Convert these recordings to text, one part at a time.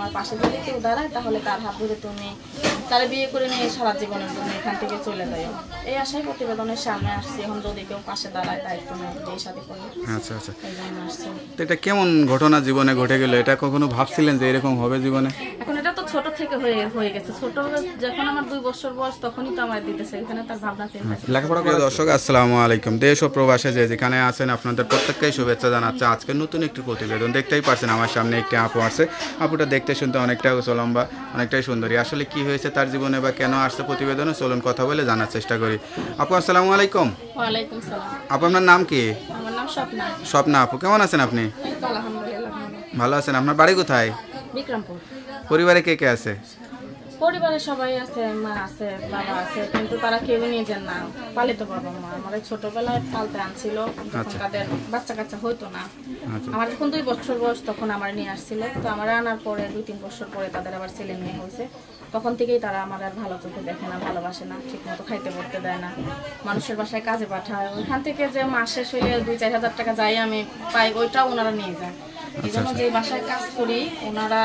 তোমার পাশে যদি কেউ দাঁড়ায় তাহলে তার হাত ধরে তুমি তার বিয়ে করে নিয়ে সারা জীবনের জন্য এখান থেকে চলে যাও। এই আশায় প্রতিবেদনের সামনে আসছি। এখন যদি কেউ পাশে দাঁড়ায় তাই তুমি বিয়ে শাদী করো। আচ্ছা আচ্ছা, এই জন্য আসছি। তো এটা কেমন ঘটনা জীবনে ঘটে গেল? এটা কখনো ভাবছিলেন যে এরকম হবে জীবনে? এখন এটা তো ছোট থেকে হয়ে গেছে। ছোট যখন আমার 2 বছর বয়স তখনই তো আমার দিতেছে, এখানে তার ভাবনা চিন্তা। লেখাপড়া করে দর্শক আসসালামু আলাইকুম। দেশ ও প্রবাসে যে যেখানে আছেন আপনাদের প্রত্যেককেই শুভেচ্ছা জানাচ্ছে। আজকে নতুন একটি প্রতিবেদন দেখতেই পাচ্ছেন আমার সামনে একটি আপু আছে। আপুটা দেখতে শুনতে অনেকটাই লম্বা, অনেকটাই সুন্দরী। আসলে কি হয়েছে তার জীবনে বা কেন আসছে প্রতিবেদনে, চলুন কথা বলে জানার চেষ্টা করি। আপু আসসালামু আলাইকুম। ওয়ালাইকুম সালাম। আপু আপনার নাম কি? আমার নাম স্বপ্না। স্বপ্না আপু, কেমন আছেন আপনি? আলহামদুলিল্লাহ ভালো আছেন। আপনার বাড়ি কোথায়? বিক্রমপুর। পরিবারে কে কে আছে? পরিবারে সবাই আছে, মা আছে, বাবা আছে, কিন্তু তারা কেউ নিজের না, পালিত বাবা মা। আমার ছোটবেলায় পালতে আনছিল, যখন তাদের বাচ্চা কাচ্চা হইতো না। আমার যখন 2 বছর বয়স তখন আমার নিয়ে আসছিল। তো আমার আনার পরে 2-3 বছর পরে তাদের আবার ছেলে মেয়ে হয়েছে। তখন থেকেই তারা আমার আর ভালো চোখে দেখে না, ভালোবাসে না, ঠিক মতো খাইতে পড়তে দেয় না, মানুষের বাসায় কাজে পাঠায়। ওইখান থেকে যে মাস শেষ হইলে 2-4 হাজার টাকা যাই আমি পাই, ওইটাও ওনারা নিয়ে যায়। এই জন্য যে বাসায় কাজ করি ওনারা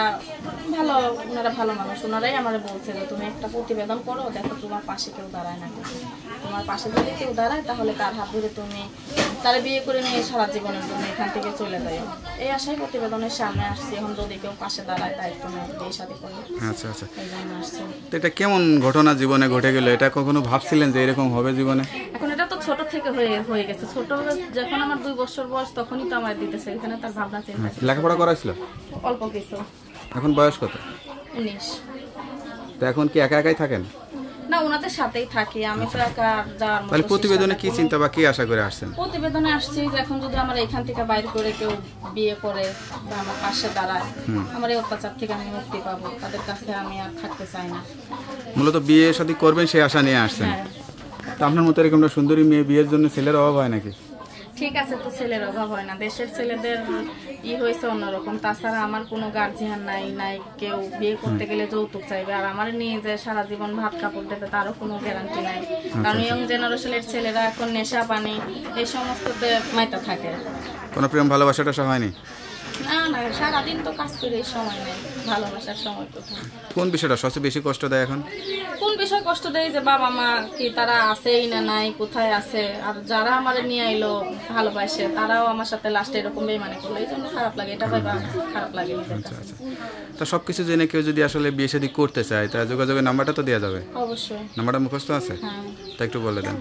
ভালো মানুষ। ওনারাই আমার বলছে যে তুমি একটা প্রতিবেদন করো, দেখো তোমার পাশে কেউ দাঁড়ায় না। তোমার পাশে যদি কেউ দাঁড়ায় তাহলে তার হাত ধরে তুমি তার বিয়ে করে নিয়ে সারা জীবনের জন্য এখান থেকে চলে যাও। এই আশায় প্রতিবেদনের সামনে আসছি। এখন যদি কেউ পাশে দাঁড়ায় তাই তুমি বিয়ে শাদী করো। আচ্ছা আচ্ছা, এই জন্য আসছি। তো এটা কেমন ঘটনা জীবনে ঘটে গেল? এটা কখনো ভাবছিলেন যে এরকম হবে জীবনে? এখন এটা তো ছোট থেকে হয়ে গেছে। ছোট যখন আমার 2 বছর বয়স তখনই তো আমার দিতেছে, এখানে তার ভাবনা চিন্তা। লেখাপড়া করাইছিল? অল্প কিছু। এখন বয়স কত? 19। তো এখন কি একা একাই থাকেন? না, ওনাদের সাথেই থাকি। আমি তো একা যাওয়ার মতো। তাহলে প্রতিবেদনে কি চিন্তা বা কি আশা করে আসছেন? প্রতিবেদনে আসছি যে এখন যদি আমার এখান থেকে বাইরে করে কেউ বিয়ে করে বা আমার পাশে দাঁড়ায়, আমার এই অত্যাচার থেকে আমি মুক্তি পাবো। তাদের কাছে আমি আর থাকতে চাই না। মূলত বিয়ে শাদী করবেন সেই আশা নিয়ে আসছেন। হ্যাঁ। তো আপনার মতো এরকম একটা সুন্দরী মেয়ে বিয়ের জন্য ছেলের অভাব হয় নাকি? ঠিক আছে, তো ছেলের অভাব হয় না, দেশের ছেলেদের হয়েছে অন্যরকম। তাছাড়া আমার কোনো গার্জিয়ান নাই কেউ বিয়ে করতে গেলে যৌতুক চাইবে, আর আমার নিয়ে যে সারা জীবন ভাত কাপড় দেবে তারও কোনো গ্যারান্টি নাই। কারণ ইয়ং জেনারেশনের ছেলেরা এখন নেশা পানি এই সমস্ততে মাইতা থাকে। কোনো প্রেম ভালোবাসাটা হয়নি? না, সারাদিন তো কাজ করে সময় নেই, ভালোবাসার সময় কোথায়। কোন বিষয়টা সবচেয়ে বেশি কষ্ট দেয় এখন? কোন বিষয় কষ্ট দেয় যে বাবা মা কি তারা আছেই না নাই, কোথায় আছে। আর যারা আমার নিয়ে আইলো ভালোবাসে তারাও আমার সাথে লাস্টে এরকম বেইমানি করলো, এই জন্য খারাপ লাগে। এটা ভাই খারাপ লাগে নিজের কাছে। তো সবকিছু জেনে কেউ যদি আসলে বিয়ে শাদী করতে চায় তা যোগাযোগের নাম্বারটা তো দেওয়া যাবে? অবশ্যই। নাম্বারটা মুখস্থ আছে? হ্যাঁ। তা একটু বলে দেন।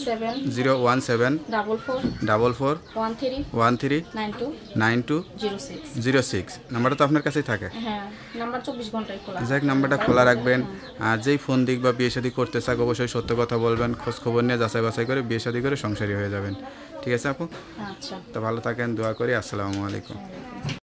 017 44 13 92 06। নাম্বারটা তো আপনার কাছেই থাকে? হ্যাঁ, নাম্বার 24 ঘন্টায় খোলা। যাক, নাম্বারটা খোলা রাখবেন। আর যেই ফোন দিক বা বিয়ে শাদী করতে চাক অবশ্যই সত্য কথা বলবেন, খোঁজ খবর নিয়ে যাচাই বাছাই করে বিয়ে শাদী করে সংসারী হয়ে যাবেন। ঠিক আছে আপু? আচ্ছা, তো ভালো থাকেন, দোয়া করি। আসসালামু আলাইকুম।